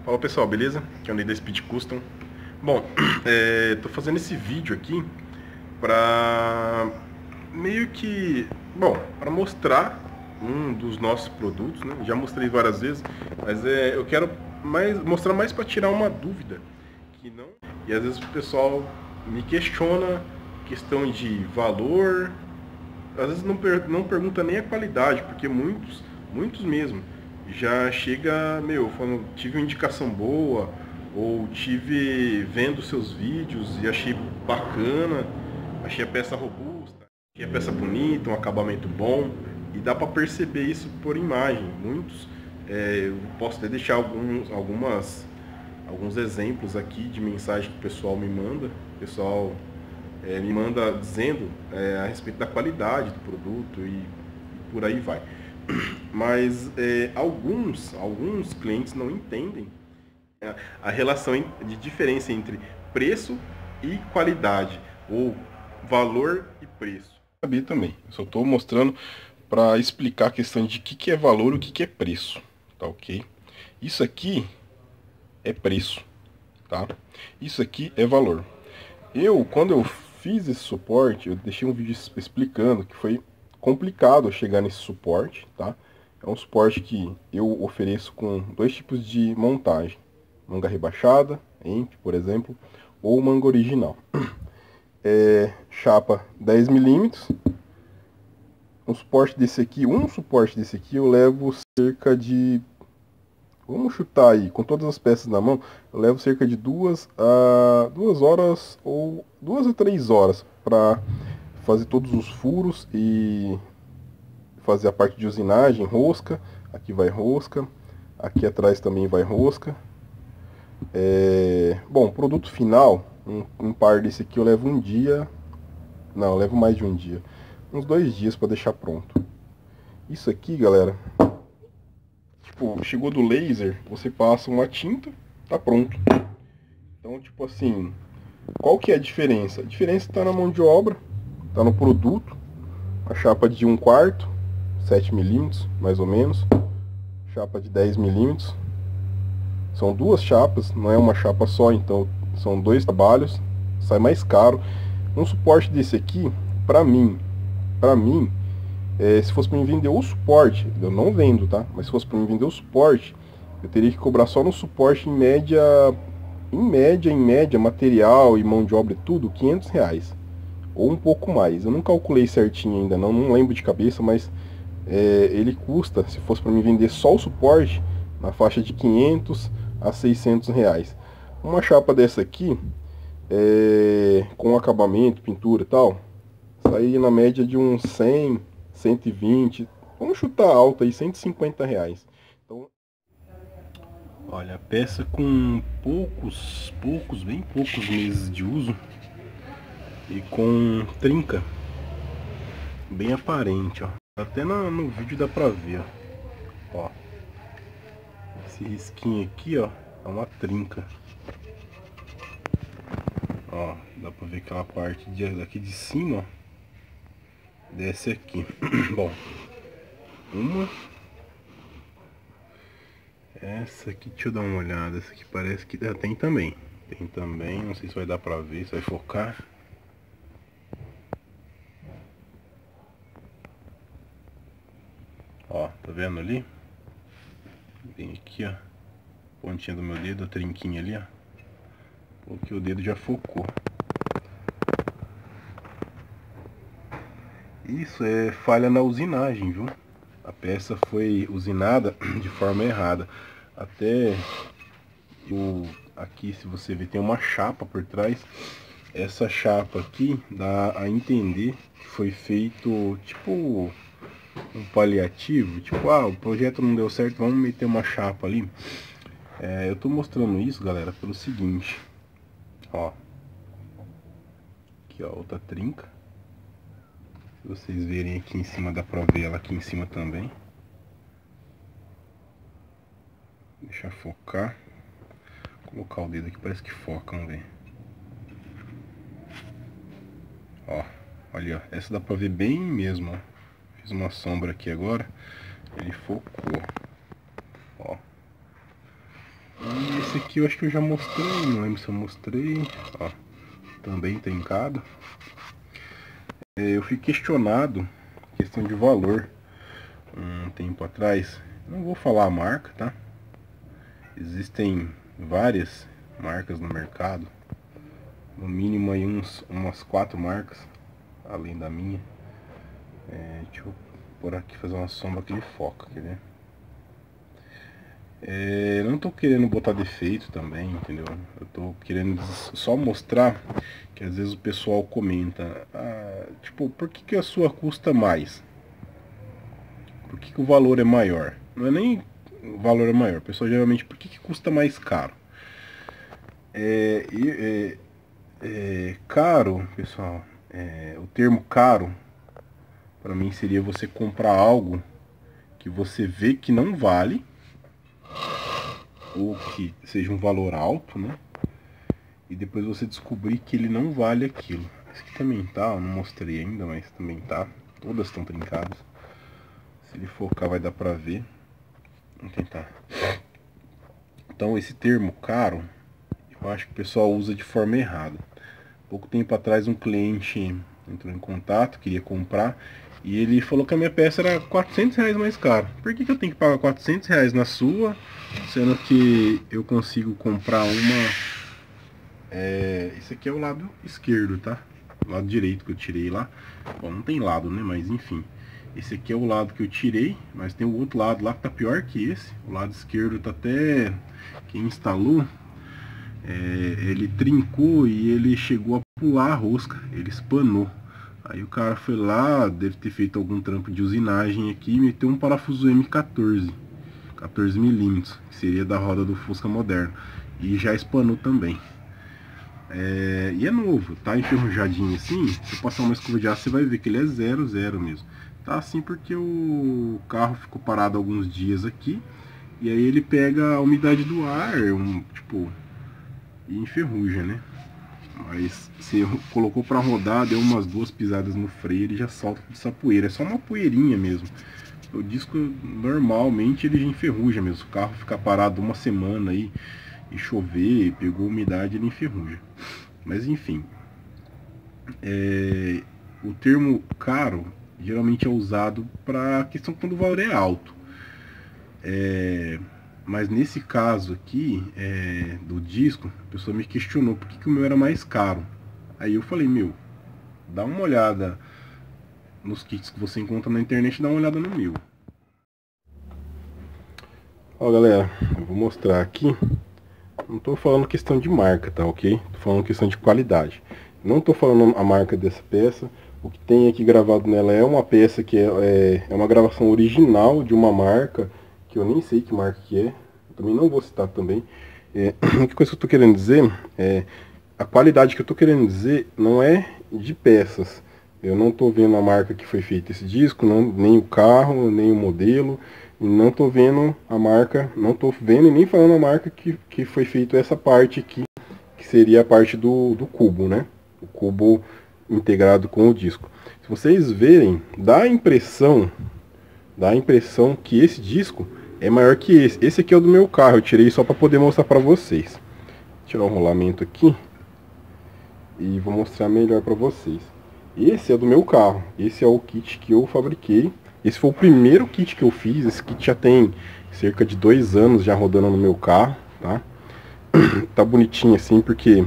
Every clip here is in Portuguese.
Fala pessoal, beleza? Aqui é o Ney da Speed Custom. Bom, tô fazendo esse vídeo aqui pra meio que, para mostrar um dos nossos produtos, né? Já mostrei várias vezes, mas eu quero mostrar mais para tirar uma dúvida que não. E às vezes o pessoal me questiona questão de valor, às vezes não pergunta nem a qualidade, porque muitos mesmo já chega, falando, tive uma indicação boa, ou tive vendo seus vídeos e achei bacana, achei a peça robusta, achei a peça bonita, um acabamento bom, e dá para perceber isso por imagem. Eu posso até deixar alguns exemplos aqui de mensagem que o pessoal me manda. O pessoal me manda dizendo a respeito da qualidade do produto e por aí vai. Mas alguns clientes não entendem a relação de diferença entre preço e qualidade, ou valor e preço. Saber também, eu só estou mostrando para explicar a questão de o que é valor e o que é preço, tá ok? Isso aqui é preço, tá? Isso aqui é valor. Quando eu fiz esse suporte, eu deixei um vídeo explicando que foi complicado chegar nesse suporte, tá? É um suporte que eu ofereço com dois tipos de montagem: manga rebaixada, por exemplo, ou manga original. Chapa 10 milímetros. Um suporte desse aqui eu levo cerca de, vamos chutar aí, com todas as peças na mão, eu levo cerca de 2 horas ou 2 a 3 horas para fazer todos os furos e fazer a parte de usinagem, rosca. Aqui vai rosca, aqui atrás também vai rosca. Bom, produto final, um par desse aqui eu levo um dia, não, eu levo mais de um dia, uns 2 dias para deixar pronto. Isso aqui, galera, tipo, chegou do laser, você passa uma tinta, tá pronto. Então, tipo assim, qual que é a diferença? A diferença está na mão de obra, tá no produto. A chapa de 1/4, 7 milímetros, mais ou menos. Chapa de 10 milímetros. São duas chapas, não é uma chapa só, então são 2 trabalhos, sai mais caro. Um suporte desse aqui, pra mim, se fosse para mim vender o suporte, eu não vendo, tá? Mas se fosse para mim vender o suporte, eu teria que cobrar só no suporte em média, material e mão de obra e tudo, R$ 500. Ou um pouco mais. Eu não calculei certinho ainda, não lembro de cabeça, mas ele custa, se fosse para mim vender só o suporte, na faixa de 500 a R$ 600. Uma chapa dessa aqui, com acabamento, pintura e tal, saía na média de uns 100, 120, vamos chutar alta aí, R$ 150. Então, olha, a peça com bem poucos meses de uso e com trinca bem aparente, ó. Até no vídeo dá pra ver, ó. Esse risquinho aqui, ó, é uma trinca. Ó, dá pra ver aquela parte daqui de cima, ó, desce aqui. Bom, essa aqui, deixa eu dar uma olhada. Essa aqui parece que tem também. Tem também, não sei se vai dar pra ver, se vai focar. Ó, tá vendo ali? Bem aqui, ó. Pontinha do meu dedo, a trinquinha ali, ó. Porque o dedo já focou. Isso é falha na usinagem, viu? A peça foi usinada de forma errada. Até aqui, se você ver, tem uma chapa por trás. Essa chapa aqui dá a entender que foi feito tipo um paliativo, tipo, o projeto não deu certo, vamos meter uma chapa ali. Eu tô mostrando isso, galera, pelo seguinte, ó, aqui, ó, outra trinca. Se vocês verem aqui em cima, dá pra ver ela aqui em cima também. Deixa eu focar. Vou colocar o dedo aqui, parece que foca, vamos ver. Ó, olha, ó, essa dá pra ver bem mesmo, ó. Fiz uma sombra aqui agora, ele focou, ó. E Esse aqui eu acho que eu já mostrei, não lembro se eu mostrei. Ó, também trincado. Eu fui questionado, questão de valor, um tempo atrás. Não vou falar a marca, tá? Existem várias marcas no mercado. No mínimo aí umas 4 marcas, além da minha. Deixa eu por aqui fazer uma sombra que ele foca, quer ver? Não tô querendo botar defeito também, entendeu? Eu tô querendo só mostrar que às vezes o pessoal comenta, tipo, por que a sua custa mais? Por que o valor é maior? Não é nem o valor é maior, o pessoal geralmente, por que custa mais caro? Caro, pessoal, o termo caro, para mim seria você comprar algo que você vê que não vale, ou que seja um valor alto, né? E depois você descobrir que ele não vale aquilo. Esse aqui também tá, eu não mostrei ainda, mas também tá. Todas estão trincadas. Se ele focar vai dar pra ver. Vamos tentar. Então esse termo caro, eu acho que o pessoal usa de forma errada. Pouco tempo atrás um cliente entrou em contato, queria comprar, e ele falou que a minha peça era R$400 mais cara. Por que eu tenho que pagar R$400 na sua, sendo que eu consigo comprar uma... esse aqui é o lado esquerdo, tá? O lado direito que eu tirei lá. Bom, não tem lado, né? Mas enfim. Esse aqui é o lado que eu tirei, mas tem o outro lado lá que tá pior que esse. O lado esquerdo tá até... Quem instalou, ele trincou e ele chegou a pular a rosca. Ele espanou. Aí o cara foi lá, deve ter feito algum trampo de usinagem aqui e meteu um parafuso M14. 14 milímetros, que seria da roda do Fusca moderno. E já espanou também. E é novo, tá enferrujadinho assim. Se eu passar uma escova de aço, você vai ver que ele é 0,0 mesmo. Tá assim porque o carro ficou parado alguns dias aqui. E aí ele pega a umidade do ar, tipo, e enferruja, né? Mas se colocou para rodar, deu umas 2 pisadas no freio, ele já solta essa poeira. É só uma poeirinha mesmo. O disco normalmente ele já enferruja mesmo. O carro fica parado uma semana aí e chover, pegou umidade, ele enferruja. Mas enfim, o termo caro geralmente é usado para a questão quando o valor é alto. Mas nesse caso aqui do disco, a pessoa me questionou por que o meu era mais caro. Aí eu falei, dá uma olhada nos kits que você encontra na internet, dá uma olhada no meu. Ó galera, eu vou mostrar aqui. Não estou falando questão de marca, tá ok? Estou falando questão de qualidade. Não estou falando a marca dessa peça. O que tem aqui gravado nela é uma peça que é uma gravação original de uma marca que eu nem sei que marca que é. Eu também não vou citar também. A única coisa que eu estou querendo dizer a qualidade que eu estou querendo dizer não é de peças. Eu não estou vendo a marca que foi feita esse disco, nem o carro, nem o modelo. Não estou vendo a marca, não estou vendo e nem falando a marca que foi feita essa parte aqui, que seria a parte do cubo, né? O cubo integrado com o disco. Se vocês verem, dá a impressão que esse disco é maior que esse. Esse aqui é o do meu carro, eu tirei só para poder mostrar para vocês. Vou tirar o rolamento aqui e vou mostrar melhor para vocês. Esse é do meu carro, esse é o kit que eu fabriquei. Esse foi o primeiro kit que eu fiz. Esse kit já tem cerca de 2 anos já rodando no meu carro, tá? Tá bonitinho assim porque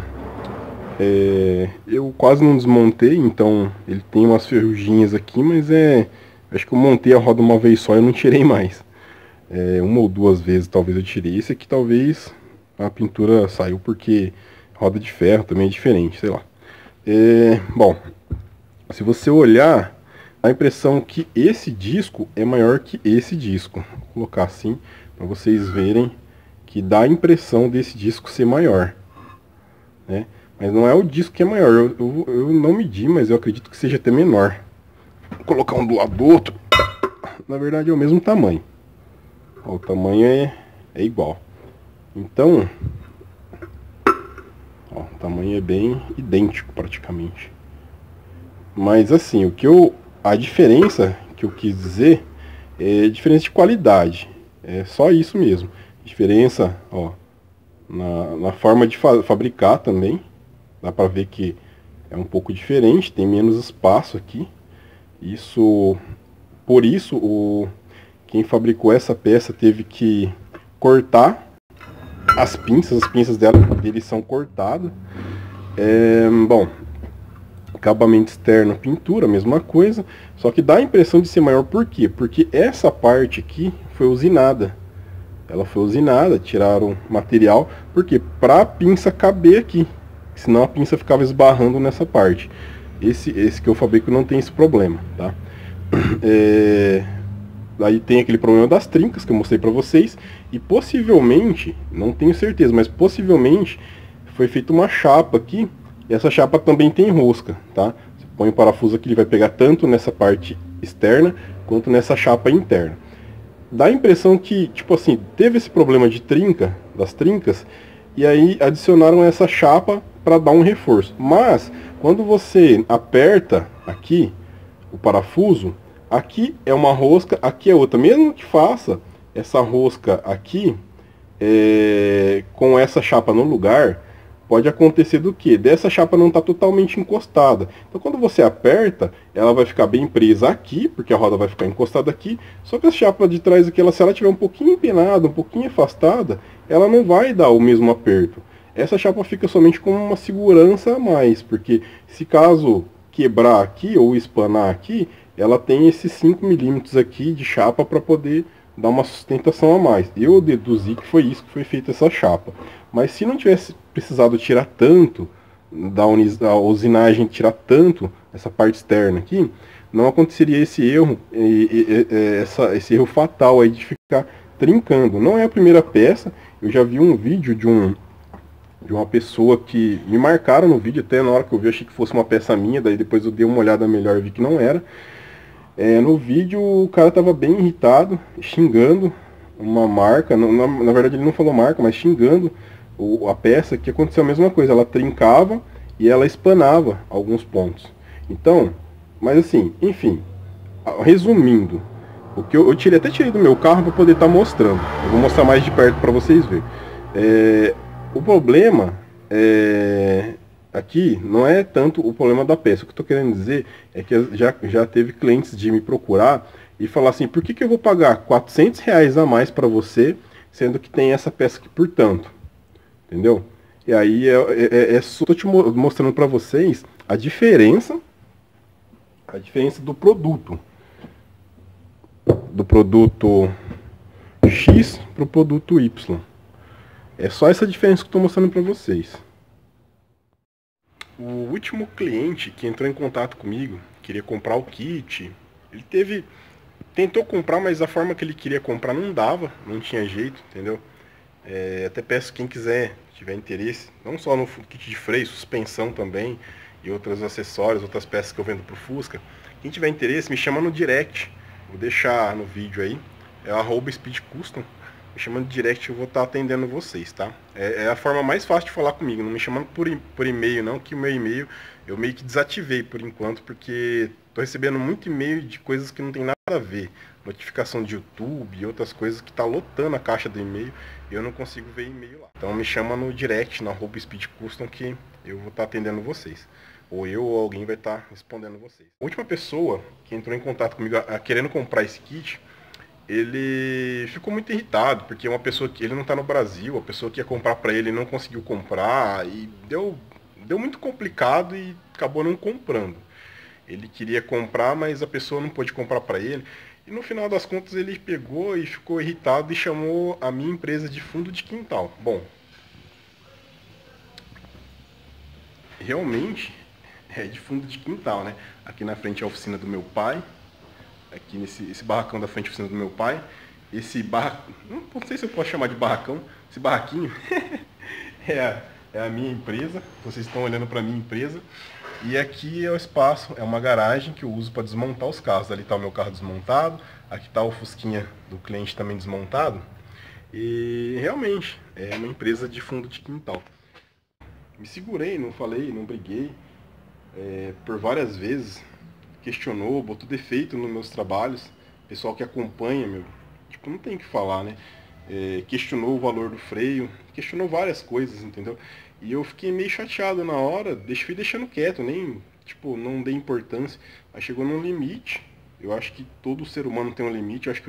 eu quase não desmontei, então ele tem umas ferruginhas aqui, mas acho que eu montei a roda uma vez só e eu não tirei mais. Uma ou 2 vezes talvez eu tirei. Esse aqui talvez a pintura saiu porque roda de ferro também é diferente, sei lá. Bom, se você olhar, a impressão que esse disco é maior que esse disco. Vou colocar assim para vocês verem que dá a impressão desse disco ser maior, né? Mas não é o disco que é maior. Eu não medi, mas eu acredito que seja até menor. Vou colocar um do lado do outro. Na verdade é o mesmo tamanho. Ó, o tamanho é igual. Então, ó, o tamanho é bem idêntico praticamente. Mas assim, a diferença que eu quis dizer é diferença de qualidade. É só isso mesmo. Diferença, ó, na forma de fabricar também. Dá para ver que é um pouco diferente, tem menos espaço aqui. Por isso, quem fabricou essa peça teve que cortar as pinças dele são cortadas. Bom, acabamento externo, pintura, mesma coisa, só que dá a impressão de ser maior. Por quê? Porque essa parte aqui foi usinada. Ela foi usinada, tiraram material, porque para a pinça caber aqui, senão a pinça ficava esbarrando nessa parte. Esse que eu fabrico não tem esse problema, tá? Aí tem aquele problema das trincas que eu mostrei para vocês, e possivelmente, não tenho certeza, mas possivelmente foi feita uma chapa aqui, e essa chapa também tem rosca, tá? Você põe o parafuso aqui, ele vai pegar tanto nessa parte externa quanto nessa chapa interna. Dá a impressão que, tipo assim, teve esse problema de trinca, das trincas, e aí adicionaram essa chapa para dar um reforço. Mas, quando você aperta aqui o parafuso, aqui é uma rosca, aqui é outra. Mesmo que faça essa rosca aqui, com essa chapa no lugar, pode acontecer do que? Dessa chapa não está totalmente encostada. Então quando você aperta, ela vai ficar bem presa aqui, porque a roda vai ficar encostada aqui. Só que a chapa de trás aqui, se ela estiver um pouquinho empenada, um pouquinho afastada, ela não vai dar o mesmo aperto. Essa chapa fica somente como uma segurança a mais, porque se caso quebrar aqui ou espanar aqui, ela tem esses 5 milímetros aqui de chapa para poder dar uma sustentação a mais. Eu deduzi que foi isso que foi feita essa chapa. Mas se não tivesse precisado tirar tanto, da usinagem tirar tanto essa parte externa aqui, não aconteceria esse erro, esse erro fatal aí de ficar trincando. Não é a primeira peça, eu já vi um vídeo de uma pessoa que me marcaram no vídeo, até na hora que eu vi eu achei que fosse uma peça minha, daí depois eu dei uma olhada melhor e vi que não era. No vídeo o cara tava bem irritado, xingando uma marca, na verdade ele não falou marca, mas xingando a peça, que aconteceu a mesma coisa, ela trincava e ela espanava alguns pontos. Então, mas assim, enfim, resumindo, o que eu até tirei do meu carro para poder estar mostrando. Eu vou mostrar mais de perto para vocês verem. O problema aqui não é tanto o problema da peça. O que eu estou querendo dizer é que já teve clientes de me procurar e falar assim: por que eu vou pagar R$ 400 a mais para você, sendo que tem essa peça aqui por tanto? Entendeu? E aí só estou te mostrando para vocês a diferença do produto X para o produto Y. É só essa diferença que eu estou mostrando para vocês. O último cliente que entrou em contato comigo, queria comprar o kit, ele tentou comprar, mas a forma que ele queria comprar não dava, não tinha jeito, entendeu? Até peço quem tiver interesse, não só no kit de freio, suspensão também, e outros acessórios, outras peças que eu vendo pro Fusca. Quem tiver interesse, me chama no direct, vou deixar no vídeo aí, é @speedcustom. Me chamando de direct, eu vou estar atendendo vocês, tá? É a forma mais fácil de falar comigo, não me chamando por e-mail não, que o meu e-mail eu meio que desativei por enquanto, porque tô recebendo muito e-mail de coisas que não tem nada a ver. Notificação de YouTube e outras coisas que tá lotando a caixa do e-mail e eu não consigo ver e-mail lá. Então me chama no direct, na @speedcustom, que eu vou estar atendendo vocês. Ou eu ou alguém vai estar respondendo vocês. A última pessoa que entrou em contato comigo querendo comprar esse kit, ele ficou muito irritado, porque uma pessoa que ele não está no Brasil, a pessoa que ia comprar para ele não conseguiu comprar, e deu muito complicado e acabou não comprando. Ele queria comprar, mas a pessoa não pôde comprar para ele, e no final das contas ele pegou e ficou irritado e chamou a minha empresa de fundo de quintal. Bom, realmente é de fundo de quintal, né? Aqui na frente é a oficina do meu pai, aqui esse barracão da frente da oficina do meu pai, esse barracão, não sei se eu posso chamar de barracão, esse barraquinho é a minha empresa, vocês estão olhando para a minha empresa, e aqui é o espaço, é uma garagem que eu uso para desmontar os carros. Ali está o meu carro desmontado, aqui está o Fusquinha do cliente também desmontado, e realmente é uma empresa de fundo de quintal. Me segurei, não falei, não briguei, por várias vezes, questionou, botou defeito nos meus trabalhos, pessoal que acompanha, tipo, não tem o que falar, né? questionou o valor do freio, questionou várias coisas, entendeu? E eu fiquei meio chateado na hora, fui deixando quieto, nem, tipo, não dei importância. Aí chegou num limite, eu acho que todo ser humano tem um limite, eu acho que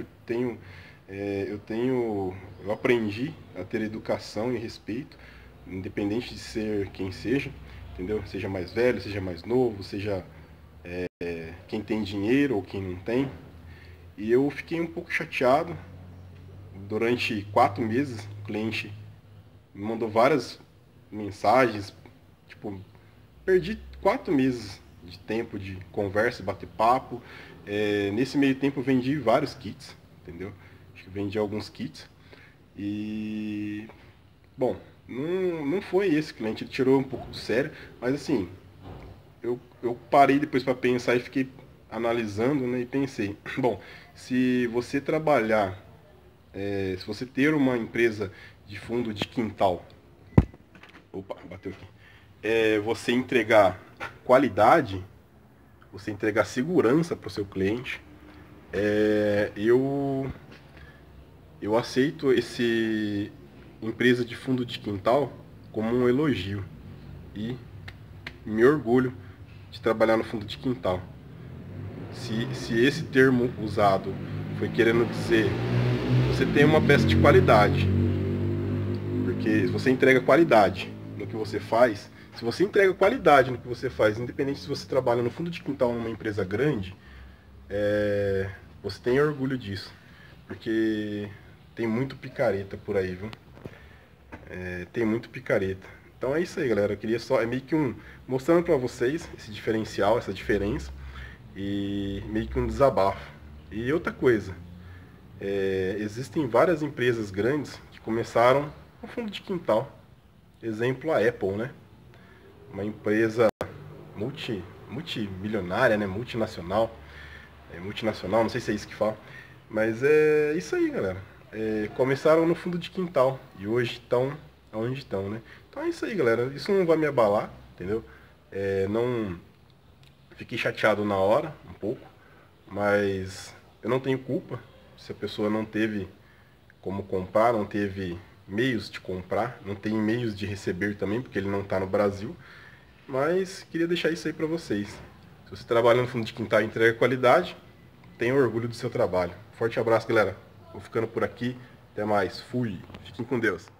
eu aprendi a ter educação e respeito, independente de ser quem seja, entendeu? Seja mais velho, seja mais novo, seja quem tem dinheiro ou quem não tem. E eu fiquei um pouco chateado. Durante 4 meses, o cliente me mandou várias mensagens, tipo, perdi 4 meses de tempo de conversa, bater papo. Nesse meio tempo eu vendi vários kits, entendeu? Acho que vendi alguns kits. E, bom, não foi esse cliente, ele tirou um pouco do sério, mas assim, eu parei depois para pensar e fiquei analisando, né, e pensei, bom, se você trabalhar, se você ter uma empresa de fundo de quintal, opa, bateu aqui, você entregar qualidade, você entregar segurança para o seu cliente, eu aceito esse empresa de fundo de quintal como um elogio e me orgulho de trabalhar no fundo de quintal. Se esse termo usado foi querendo dizer você tem uma peça de qualidade, porque se você entrega qualidade no que você faz, se você entrega qualidade no que você faz, independente se você trabalha no fundo de quintal numa empresa grande, você tem orgulho disso, porque tem muito picareta por aí, viu? Tem muito picareta. Então é isso aí, galera. Eu queria só, meio que mostrando pra vocês esse diferencial, essa diferença, e meio que um desabafo. E outra coisa, existem várias empresas grandes que começaram no fundo de quintal. Exemplo, a Apple, né? Uma empresa multimilionária, né? Multinacional. Multinacional, não sei se é isso que fala. Mas é isso aí, galera. Começaram no fundo de quintal e hoje estão onde estão, né? Então é isso aí, galera. Isso não vai me abalar, entendeu? Não fiquei chateado na hora, um pouco, mas eu não tenho culpa se a pessoa não teve como comprar, não teve meios de comprar, não tem meios de receber também, porque ele não está no Brasil. Mas queria deixar isso aí para vocês. Se você trabalha no fundo de quintal e entrega qualidade, tenha orgulho do seu trabalho. Forte abraço, galera. Vou ficando por aqui. Até mais. Fui. Fiquem com Deus.